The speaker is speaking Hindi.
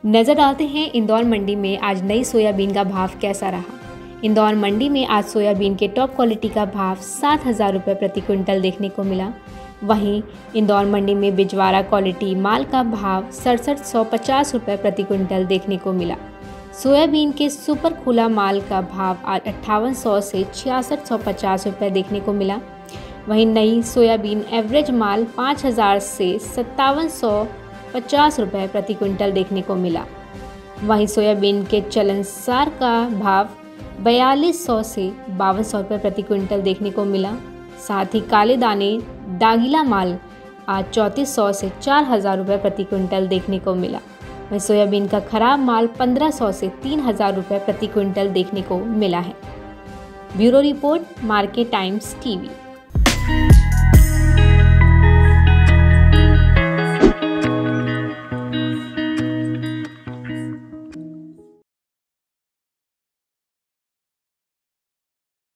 नजर डालते हैं इंदौर मंडी में आज नई सोयाबीन का भाव कैसा रहा। इंदौर मंडी में आज सोयाबीन के टॉप क्वालिटी का भाव 7,000 रुपये प्रति क्विंटल देखने को मिला। वहीं इंदौर मंडी में बिजवारा क्वालिटी माल का भाव 6750 रुपये प्रति क्विंटल देखने को मिला। सोयाबीन के सुपर खुला माल का भाव आज 5800 से 6650 रुपये देखने को मिला। वहीं नई सोयाबीन एवरेज माल 5000 से 5750 रुपये प्रति क्विंटल देखने को मिला। वहीं सोयाबीन के चलनसार का भाव 4200 से 5200 रुपये प्रति क्विंटल देखने को मिला। साथ ही काले दाने दागिला माल आज 3400 से 4000 रुपये प्रति क्विंटल देखने को मिला। वहीं सोयाबीन का खराब माल 1500 से 3000 रुपये प्रति क्विंटल देखने को मिला है। Bureau report, market times TV.